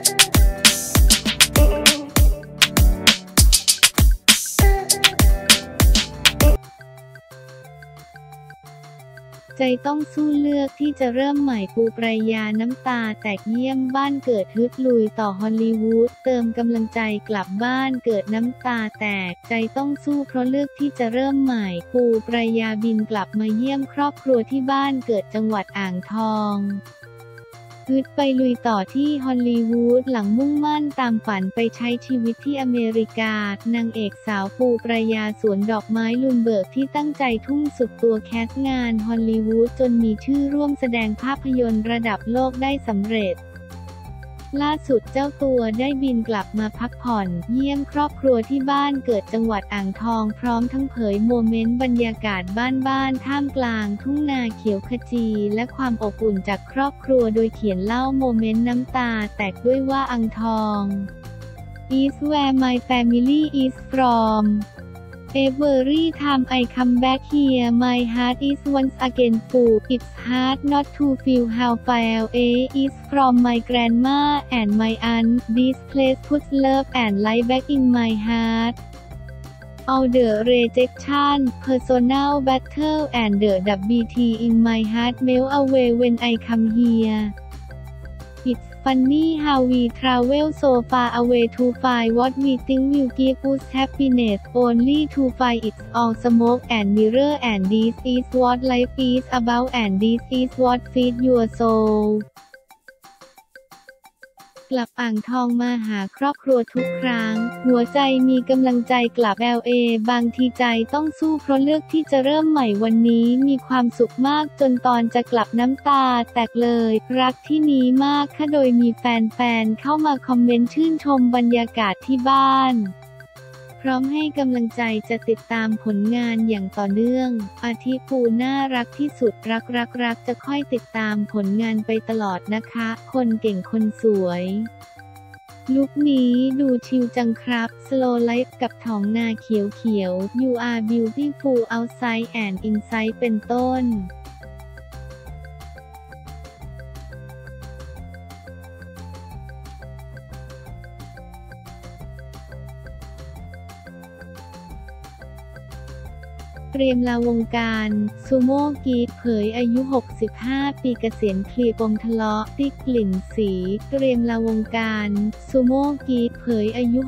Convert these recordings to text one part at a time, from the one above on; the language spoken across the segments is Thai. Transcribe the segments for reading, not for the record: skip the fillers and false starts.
ใจต้องสู้เลือกที่จะเริ่มใหม่ปูปรายาน้ำตาแตกเยี่ยมบ้านเกิดฮึดลุยต่อฮอลลีวูดเติมกำลังใจกลับบ้านเกิดน้ำตาแตกใจต้องสู้เพราะเลือกที่จะเริ่มใหม่ปูปรายาบินกลับมาเยี่ยมครอบครัวที่บ้านเกิดจังหวัดอ่างทองฮึดไปลุยต่อที่ฮอลลีวูดหลังมุ่งมั่นตามฝันไปใช้ชีวิตที่อเมริกานางเอกสาวปูปรายาสวนดอกไม้ลุนเบิร์กที่ตั้งใจทุ่มสุดตัวแคสงานฮอลลีวูดจนมีชื่อร่วมแสดงภาพยนตร์ระดับโลกได้สำเร็จล่าสุดเจ้าตัวได้บินกลับมาพักผ่อนเยี่ยมครอบครัวที่บ้านเกิดจังหวัดอ่างทองพร้อมทั้งเผยโมเมนต์บรรยากาศบ้านท่ามกลางทุ่งนาเขียวขจีและความอบอุ่นจากครอบครัวโดยเขียนเล่าโมเมนต์น้ำตาแตกด้วยว่าอ่างทอง is where my family is from Every time I come back here my heart is once again full It's hard not to feel how far away is from my grandma and my aunt This place puts love and light back in my heart All the rejection, personal battle and the WT in my heart melt away when I come here It's funny how we travel so far away to find what we think will give us happiness only to find it's all smoke and mirror and this is what life is about and this is what feeds your soul กลับอ่างทองมาหาครอบครัวทุกครั้งหัวใจมีกำลังใจกลับ LA บางทีใจต้องสู้เพราะเลือกที่จะเริ่มใหม่วันนี้มีความสุขมากจนตอนจะกลับน้ำตาแตกเลยรักที่นี้มากค่ะโดยมีแฟนๆเข้ามาคอมเมนต์ชื่นชมบรรยากาศที่บ้านพร้อมให้กำลังใจจะติดตามผลงานอย่างต่อเนื่องอาทิปูน่ารักที่สุดรักจะค่อยติดตามผลงานไปตลอดนะคะคนเก่งคนสวยลุคนี้ดูชิลจังครับ Slow Life กับท้องนาเขียว You are beautiful outside and inside เป็นต้นเตรียมลาวงการซูโม่กีดเผยอายุ 65 ปีเกษียณเคลียร์ปมทะเลาะติ๊กกลิ่นสีเตรียมลาวงการซูโม่กีดเผยอายุ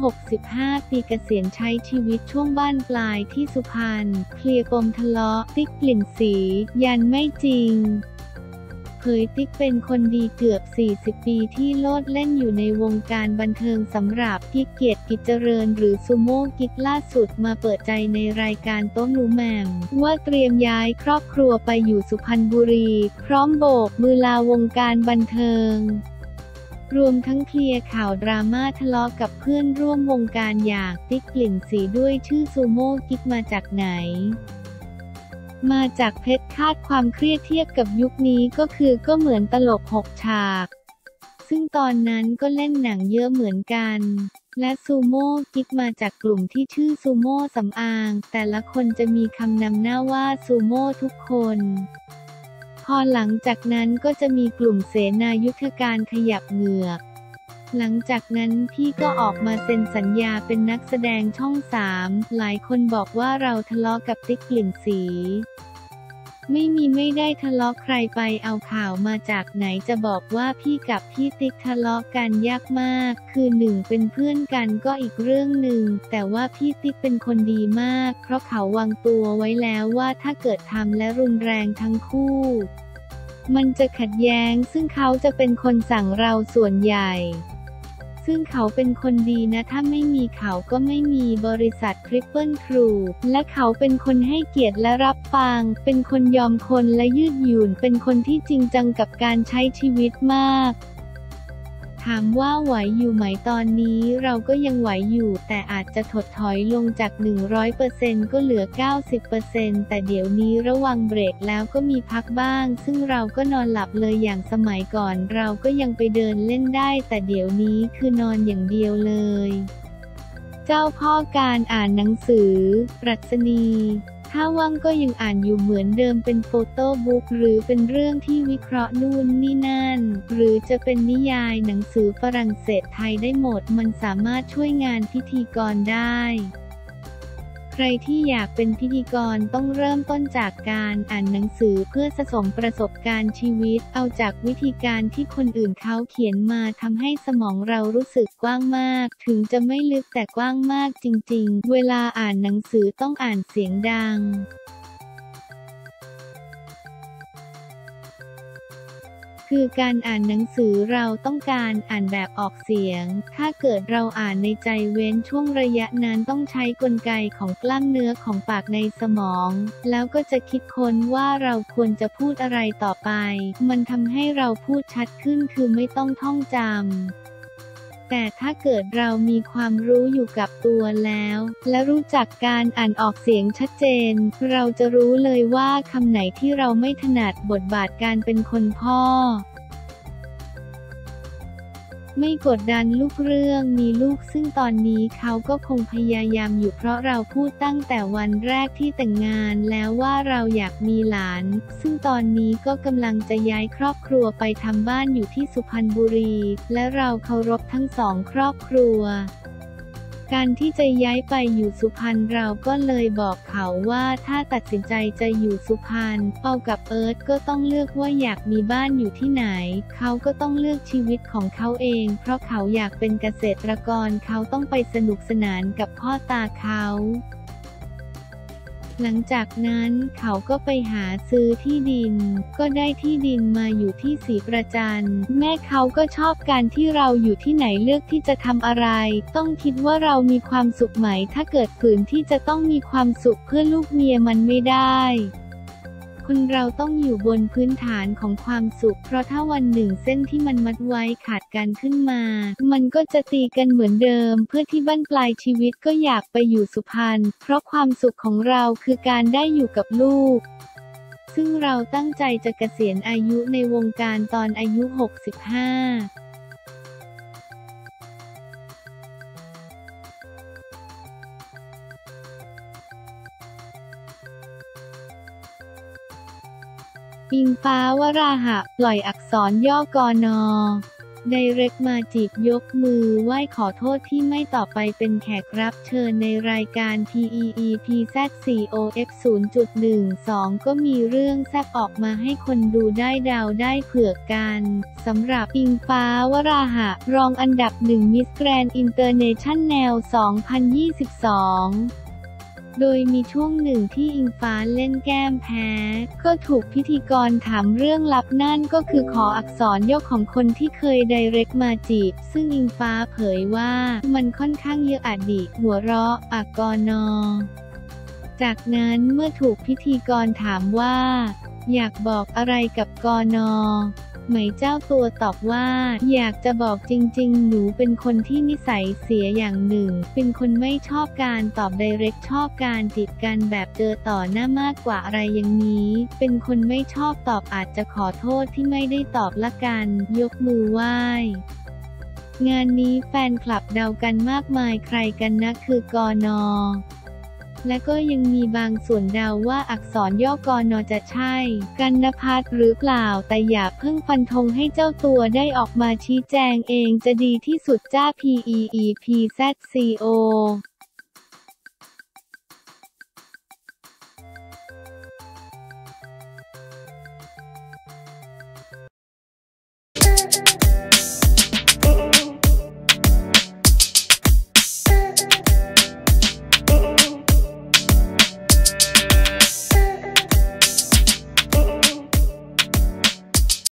65 ปีเกษียณใช้ชีวิตช่วงบ้านปลายที่สุพรรณเคลียร์ปมทะเลาะติ๊กกลิ่นสียันไม่จริงเผยติ๊กเป็นคนดีเกือบ 40 ปีที่โลดเล่นอยู่ในวงการบันเทิงสำหรับกิ๊กเกียรติกิจเจริญหรือซูโม่กิ๊กล่าสุดมาเปิดใจในรายการโต๊ะหนูแหม่มว่าเตรียมย้ายครอบครัวไปอยู่สุพรรณบุรีพร้อมโบกมือลาวงการบันเทิงรวมทั้งเคลียร์ข่าวดราม่าทะเลาะกับเพื่อนร่วมวงการอย่างติ๊กกลิ่นสีด้วยชื่อซูโม่กิ๊กมาจากไหนมาจากเพชรคาดความเครียดเทียบกับยุคนี้ก็เหมือนตลก6 ฉากซึ่งตอนนั้นก็เล่นหนังเยอะเหมือนกันและซูโม่กิ๊กมาจากกลุ่มที่ชื่อซูโม่สำอางแต่ละคนจะมีคำนำหน้าว่าซูโม่ทุกคนพอหลังจากนั้นก็จะมีกลุ่มเสนายุทธการขยับเหงือกหลังจากนั้นพี่ก็ออกมาเซ็นสัญญาเป็นนักแสดงช่อง 3หลายคนบอกว่าเราทะเลาะกับติ๊กกลิ่นสีไม่ได้ทะเลาะใครไปเอาข่าวมาจากไหนจะบอกว่าพี่กับพี่ติ๊กทะเลาะกันยากมากคือ1เป็นเพื่อนกันก็อีกเรื่องหนึ่งแต่ว่าพี่ติ๊กเป็นคนดีมากเพราะเขาวางตัวไว้แล้วว่าถ้าเกิดทำและรุนแรงทั้งคู่มันจะขัดแย้งซึ่งเขาจะเป็นคนสั่งเราส่วนใหญ่ซึ่งเขาเป็นคนดีนะถ้าไม่มีเขาก็ไม่มีบริษัท Triple True และเขาเป็นคนให้เกียรติและรับฟังเป็นคนยอมคนและยืดหยุ่นเป็นคนที่จริงจังกับการใช้ชีวิตมากถามว่าไหวอยู่ไหมตอนนี้เราก็ยังไหวอยู่แต่อาจจะถดถอยลงจาก 100% ก็เหลือ 90% แต่เดี๋ยวนี้ระวังเบรกแล้วก็มีพักบ้างซึ่งเราก็นอนหลับเลยอย่างสมัยก่อนเราก็ยังไปเดินเล่นได้แต่เดี๋ยวนี้คือนอนอย่างเดียวเลยเจ้าพ่อการอ่านหนังสือปรัชนีถ้าว่างก็ยังอ่านอยู่เหมือนเดิมเป็นโฟโต้บุ๊กหรือเป็นเรื่องที่วิเคราะห์นู่นนี่นั่นหรือจะเป็นนิยายหนังสือฝรั่งเศสไทยได้หมดมันสามารถช่วยงานพิธีกรได้ใครที่อยากเป็นพิธีกรต้องเริ่มต้นจากการอ่านหนังสือเพื่อสะสมประสบการณ์ชีวิตเอาจากวิธีการที่คนอื่นเขาเขียนมาทำให้สมองเรารู้สึกกว้างมากถึงจะไม่ลึกแต่กว้างมากจริงๆเวลาอ่านหนังสือต้องอ่านเสียงดังคือการอ่านหนังสือเราต้องการอ่านแบบออกเสียงถ้าเกิดเราอ่านในใจเว้นช่วงระยะนั้นต้องใช้กลไกของกล้ามเนื้อของปากในสมองแล้วก็จะคิดค้นว่าเราควรจะพูดอะไรต่อไปมันทำให้เราพูดชัดขึ้นคือไม่ต้องท่องจำแต่ถ้าเกิดเรามีความรู้อยู่กับตัวแล้วและรู้จักการอ่านออกเสียงชัดเจนเราจะรู้เลยว่าคำไหนที่เราไม่ถนัดบทบาทการเป็นคนพ่อไม่กดดันลูกเรื่องมีลูกซึ่งตอนนี้เขาก็คงพยายามอยู่เพราะเราพูดตั้งแต่วันแรกที่แต่งงานแล้วว่าเราอยากมีหลานซึ่งตอนนี้ก็กำลังจะย้ายครอบครัวไปทำบ้านอยู่ที่สุพรรณบุรีและเราเคารพทั้งสองครอบครัวการที่จะย้ายไปอยู่สุพรรณเราก็เลยบอกเขาว่าถ้าตัดสินใจจะอยู่สุพรรณเปากับเอิร์ธก็ต้องเลือกว่าอยากมีบ้านอยู่ที่ไหนเขาก็ต้องเลือกชีวิตของเขาเองเพราะเขาอยากเป็นเกษตรกรเขาต้องไปสนุกสนานกับพ่อตาเขาหลังจากนั้นเขาก็ไปหาซื้อที่ดินก็ได้ที่ดินมาอยู่ที่ศรีประจันแม่เขาก็ชอบการที่เราอยู่ที่ไหนเลือกที่จะทำอะไรต้องคิดว่าเรามีความสุขไหมถ้าเกิดฝืนที่จะต้องมีความสุขเพื่อลูกเมียมันไม่ได้คนเราต้องอยู่บนพื้นฐานของความสุขเพราะถ้าวันหนึ่งเส้นที่มันมัดไว้ขาดกันขึ้นมามันก็จะตีกันเหมือนเดิมเพื่อที่บั้นปลายชีวิตก็อยากไปอยู่สุพรรณเพราะความสุขของเราคือการได้อยู่กับลูกซึ่งเราตั้งใจจะเกษียณอายุในวงการตอนอายุ 65อิงฟ้าวราหะปล่อยอักษรย่อกน.ไดเรกมาจีบยกมือไหว้ขอโทษที่ไม่ต่อไปเป็นแขกรับเชิญในรายการ PEEPZ-COF 0.12 ก็มีเรื่องแซ่บออกมาให้คนดูได้เดาได้เผือกกันสำหรับอิงฟ้าวราหะรองอันดับ1 Miss Grand International 2022โดยมีช่วงหนึ่งที่อิงฟ้าเล่นแก้มแพ้ก็ถูกพิธีกรถามเรื่องลับนั่นก็คือขออักษรย่อของคนที่เคยไดเรกมาจีบซึ่งอิงฟ้าเผยว่ามันค่อนข้างเยอะอดีตหัวเราะกน.จากนั้นเมื่อถูกพิธีกรถามว่าอยากบอกอะไรกับกน.ไหมเจ้าตัวตอบว่าอยากจะบอกจริงๆหนูเป็นคนที่นิสัยเสียอย่างหนึ่งเป็นคนไม่ชอบการตอบไดเรกชอบการจีบกันแบบเจอต่อหน้ามากกว่าอะไรอย่างนี้เป็นคนไม่ชอบตอบอาจจะขอโทษที่ไม่ได้ตอบละกันยกมือไหว้งานนี้แฟนคลับเดากันมากมายใครกันนะคือกน.และก็ยังมีบางส่วนเดาว่าอักษรย่อกน.จะใช่กันณภัทรหรือเปล่าแต่อย่าเพิ่งฟันธงให้เจ้าตัวได้ออกมาชี้แจงเองจะดีที่สุดจ้า PEEPZCO